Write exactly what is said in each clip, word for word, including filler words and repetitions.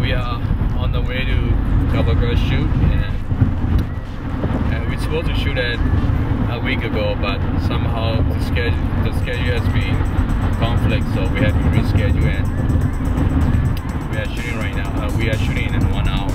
we are on the way to cover girl shoot, and, and we're supposed to shoot it a week ago, but somehow the schedule the schedule has been conflict, so we had to reschedule, and we are shooting right now. Uh, we are shooting in one hour.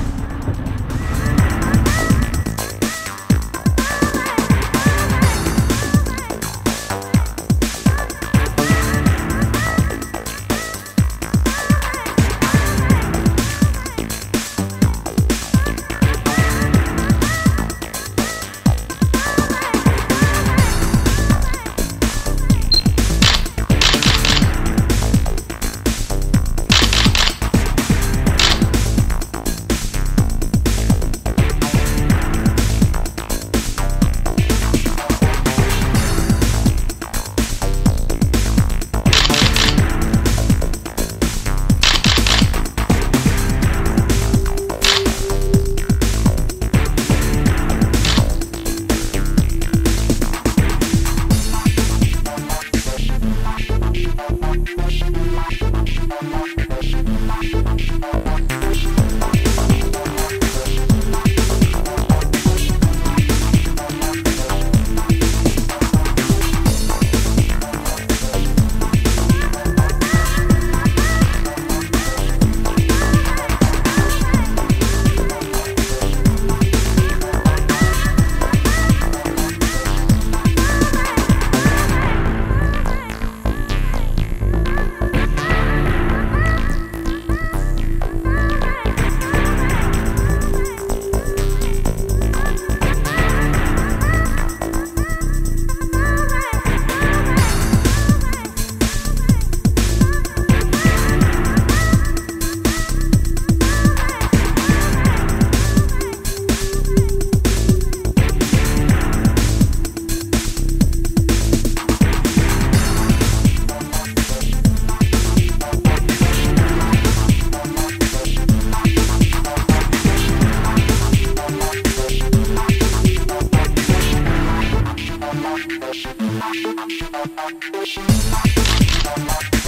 We'll be right back.